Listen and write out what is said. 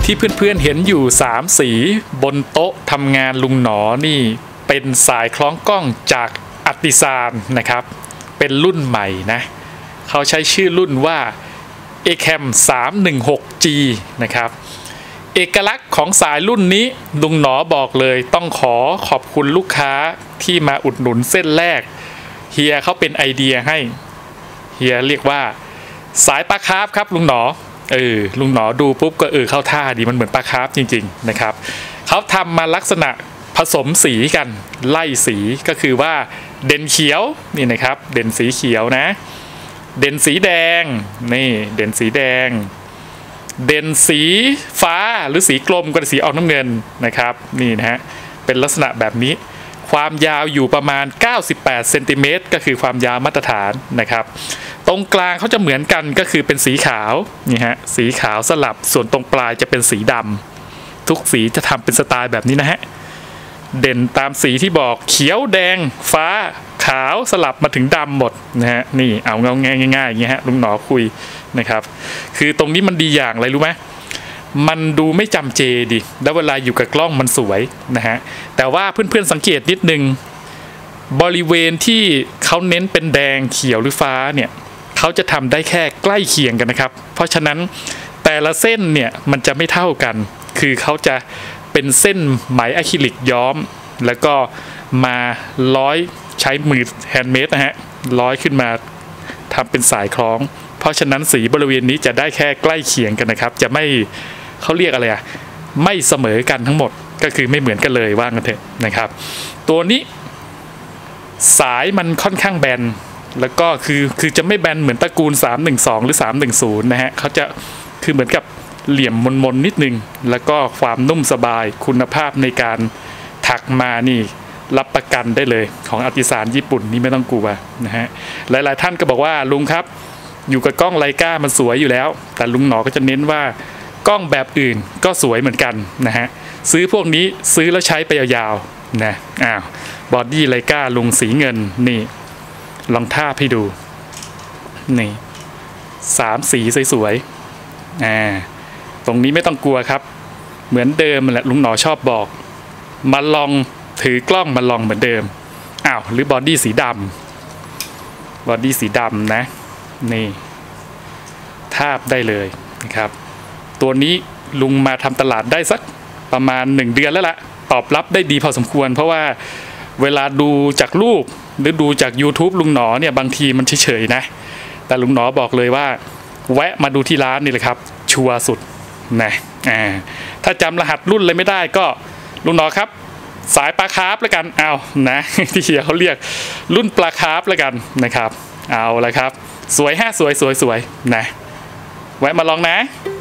ที่เพื่อนๆเห็นอยู่3สีบนโต๊ะทำงานลุงหนอนี่เป็นสายคล้องกล้องจากอัตติซานนะครับเป็นรุ่นใหม่นะเขาใช้ชื่อรุ่นว่า ACAM 316G นะครับเอกลักษณ์ของสายรุ่นนี้ลุงหนอบอกเลยต้องขอบคุณลูกค้าที่มาอุดหนุนเส้นแรกเฮียเขาเป็นไอเดียให้เฮียเรียกว่าสายปลาคาร์ฟครับลุงหนอลุงหนอดูปุ๊บก็เข้าท่าดีมันเหมือนปลาคาร์ฟจริงๆนะครับเขาทำมาลักษณะผสมสีกันไล่สีก็คือว่าเด่นเขียวนี่นะครับเด่นสีเขียวนะเด่นสีแดงนี่เด่นสีแดงเด่นสีฟ้าหรือสีกลมก็สีออกน้ำเงินนะครับนี่นะฮะเป็นลักษณะแบบนี้ความยาวอยู่ประมาณ98เซนติเมตรก็คือความยาวมาตรฐานนะครับตรงกลางเขาจะเหมือนกันก็คือเป็นสีขาวนี่ฮะสีขาวสลับส่วนตรงปลายจะเป็นสีดำทุกสีจะทำเป็นสไตล์แบบนี้นะฮะเด่นตามสีที่บอกเขียวแดงฟ้าขาวสลับมาถึงดำหมดนะฮะนี่เอาง่ายๆอย่างเงี้ยฮะลุงหนอคุยนะครับคือตรงนี้มันดีอย่างอะไรรู้ไหมมันดูไม่จำเจดิแล้วเวลาอยู่กับกล้องมันสวยนะฮะแต่ว่าเพื่อนๆสังเกตนิดนึงบริเวณที่เขาเน้นเป็นแดงเขียวหรือฟ้าเนี่ยเขาจะทำได้แค่ใกล้เคียงกันนะครับเพราะฉะนั้นแต่ละเส้นเนี่ยมันจะไม่เท่ากันคือเขาจะเป็นเส้นไหมอะคริลิกย้อมแล้วก็มาร้อยใช้มือแฮนด์เมดนะฮะร้อยขึ้นมาทำเป็นสายคล้องเพราะฉะนั้นสีบริเวณนี้จะได้แค่ใกล้เคียงกันนะครับจะไม่เขาเรียกอะไรไม่เสมอกันทั้งหมดก็คือไม่เหมือนกันเลยว่ากันเถอะนะครับตัวนี้สายมันค่อนข้างแบนแล้วก็คือจะไม่แบนเหมือนตระกูล312หรือ310นะฮะเขาจะคือเหมือนกับเหลี่ยมมนนิดนึงแล้วก็ความนุ่มสบายคุณภาพในการถักมานี่รับประกันได้เลยของอัตติซานญี่ปุ่นนี่ไม่ต้องกลัวนะฮะหลายๆท่านก็บอกว่าลุงครับอยู่กับกล้องไลกามันสวยอยู่แล้วแต่ลุงหนอก็จะเน้นว่ากล้องแบบอื่นก็สวยเหมือนกันนะฮะซื้อพวกนี้ซื้อแล้วใช้ไปยาวๆนะบอดี้ไลกาลุงสีเงินนี่ลองทาบให้ดูนี่3สีสวยๆตรงนี้ไม่ต้องกลัวครับเหมือนเดิมแหละลุงหนอชอบบอกมาลองถือกล้องมาลองเหมือนเดิมหรือบอดี้สีดำนะนี่ทาบได้เลยนะครับตัวนี้ลุงมาทำตลาดได้สักประมาณ1เดือนแล้วล่ะตอบรับได้ดีพอสมควรเพราะว่าเวลาดูจากรูปหรือดูจาก YouTube ลุงหนอเนี่ยบางทีมันเฉยๆนะแต่ลุงหนอบอกเลยว่าแวะมาดูที่ร้านนี่แหละครับชัวร์สุดนะถ้าจำรหัสรุ่นเลยไม่ได้ก็ลุงหนอครับสายปลาคาร์ฟแล้วกันนะที่เฮียเขาเรียกรุ่นปลาคาร์ฟแล้วกันนะครับเอาละครับสวยสวยนะแวะมาลองนะ